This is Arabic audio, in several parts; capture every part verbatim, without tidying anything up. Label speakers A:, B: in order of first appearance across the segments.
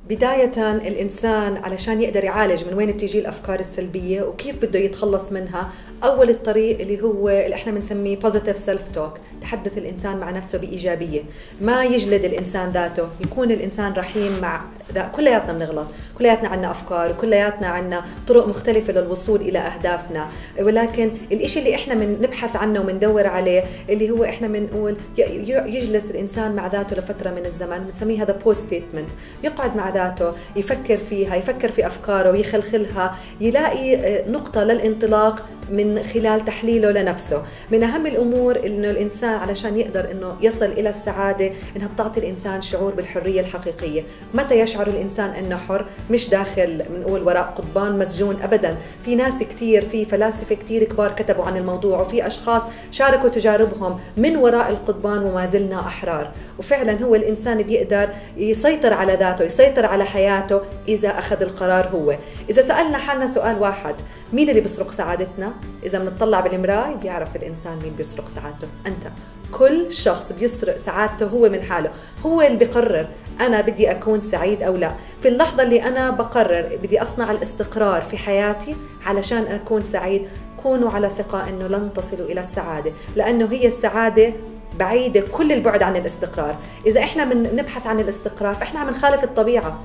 A: بداية الإنسان علشان يقدر يعالج من وين بتيجي الأفكار السلبية وكيف بده يتخلص منها، أول الطريق اللي هو اللي احنا بنسميه positive self talk، تحدث الإنسان مع نفسه بإيجابية، ما يجلد الإنسان ذاته، يكون الإنسان رحيم مع ذا. كلياتنا بنغلط، كلياتنا عنا أفكار، وكلياتنا عنا طرق مختلفة للوصول إلى أهدافنا، ولكن الإشي اللي احنا من نبحث عنه ومندور عليه اللي هو احنا بنقول يجلس الإنسان مع ذاته لفترة من الزمن، بنسميه هذا post statement، يقعد مع ذاته يفكر فيها، يفكر في أفكاره ويخلخلها، يلاقي نقطة للانطلاق من خلال تحليله لنفسه. من أهم الأمور إنه الإنسان علشان يقدر إنه يصل إلى السعادة إنها بتعطي الإنسان شعور بالحرية الحقيقية. متى يشعر الإنسان إنه حر؟ مش داخل بنقول وراء قضبان مسجون أبدا. في ناس كتير، في فلاسفة كتير كبار كتبوا عن الموضوع، وفي أشخاص شاركوا تجاربهم من وراء القضبان وما زلنا أحرار. وفعلا هو الإنسان بيقدر يسيطر على ذاته، يسيطر على حياته إذا أخذ القرار هو. إذا سألنا حالنا سؤال واحد، مين اللي بيسرق سعادتنا؟ إذا بنطلع بالمراية بيعرف الإنسان مين بيسرق سعادته. أنت. كل شخص بيسرق سعادته هو من حاله، هو اللي بيقرر أنا بدي أكون سعيد أو لا. في اللحظة اللي أنا بقرر بدي أصنع الاستقرار في حياتي علشان أكون سعيد، كونوا على ثقة أنه لن تصلوا إلى السعادة، لأنه هي السعادة بعيدة كل البعد عن الاستقرار. إذا إحنا بنبحث عن الاستقرار فإحنا عم نخالف الطبيعة.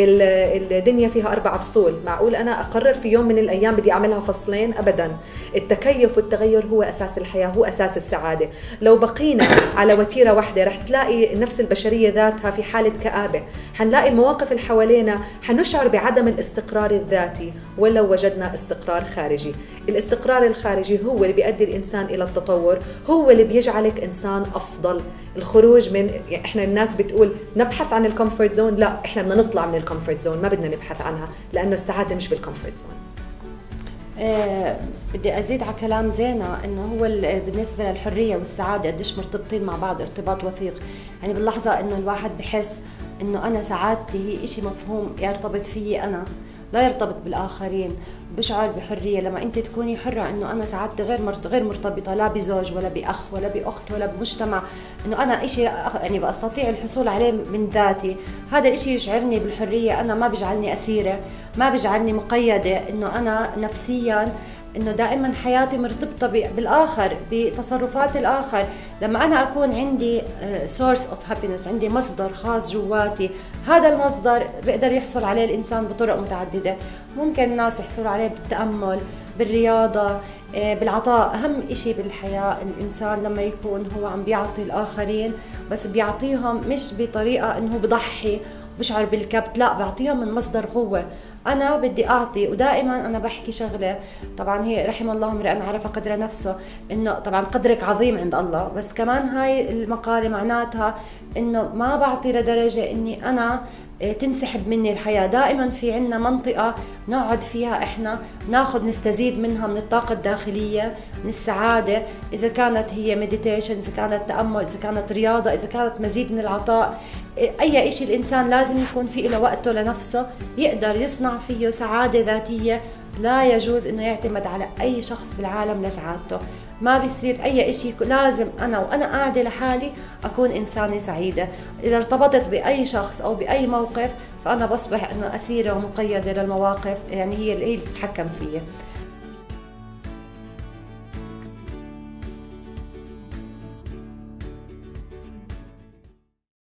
A: الدنيا فيها أربع فصول، معقول أنا أقرر في يوم من الأيام بدي أعملها فصلين؟ أبدا. التكيف والتغير هو أساس الحياة، هو أساس السعادة. لو بقينا على وتيرة واحدة رح تلاقي النفس البشرية ذاتها في حالة كآبة، حنلاقي المواقف اللي حوالينا حنشعر بعدم الاستقرار الذاتي ولو وجدنا استقرار خارجي. الاستقرار الخارجي هو اللي بيؤدي الإنسان إلى التطور، هو اللي بيجعلك إنسان أفضل. الخروج من، يعني احنا الناس بتقول نبحث عن الكومفورت زون، لا، احنا بدنا نطلع من الكومفورت زون، ما بدنا نبحث عنها، لأنه السعادة مش بالكومفورت زون.
B: آه بدي أزيد على كلام زينة، إنه هو بالنسبة للحرية والسعادة قديش مرتبطين مع بعض ارتباط وثيق. يعني باللحظة إنه الواحد بحس إنه أنا سعادتي هي إشي مفهوم يرتبط فيي أنا، لا يرتبط بالآخرين، بشعر بحرية. لما أنت تكوني حرة إنه أنا سعادتي غير غير مرتبطة لا بزوج ولا بأخ ولا بأخت ولا بمجتمع، إنه أنا إشي يعني بستطيع الحصول عليه من ذاتي، هذا الإشي يشعرني بالحرية. أنا ما بيجعلني أسيرة، ما بيجعلني مقيدة، إنه أنا نفسياً إنه دائما حياتي مرتبطة بالآخر، بتصرفات الآخر. لما أنا أكون عندي source of happiness، عندي مصدر خاص جواتي، هذا المصدر بيقدر يحصل عليه الإنسان بطرق متعددة. ممكن الناس يحصلوا عليه بالتأمل، بالرياضة، بالعطاء. أهم إشي بالحياة الإنسان لما يكون هو عم بيعطي الآخرين، بس بيعطيهم مش بطريقة إنه بضحي بشعر بالكبت، لا، بعطيهم من مصدر قوة. أنا بدي أعطي. ودائما أنا بحكي شغلة، طبعا هي رحم الله امرئ عرف قدر نفسه، إنه طبعا قدرك عظيم عند الله، بس كمان هاي المقالة معناتها إنه ما بعطي لدرجة إني أنا تنسحب مني الحياة. دائما في عنا منطقة نقعد فيها إحنا ناخذ نستزيد منها من الطاقة الداخلية، من السعادة، إذا كانت هي مديتيشن، إذا كانت تأمل، إذا كانت رياضة، إذا كانت مزيد من العطاء. أي إشي الإنسان لازم يكون فيه له وقته لنفسه، يقدر يصنع فيه سعادة ذاتية. لا يجوز إنه يعتمد على أي شخص بالعالم لسعادته. ما بيصير أي إشي، لازم أنا وأنا قاعدة لحالي أكون إنسانة سعيدة. إذا ارتبطت بأي شخص أو بأي موقف فأنا بصبح إنه أسيرة ومقيدة للمواقف، يعني هي اللي تتحكم فيي.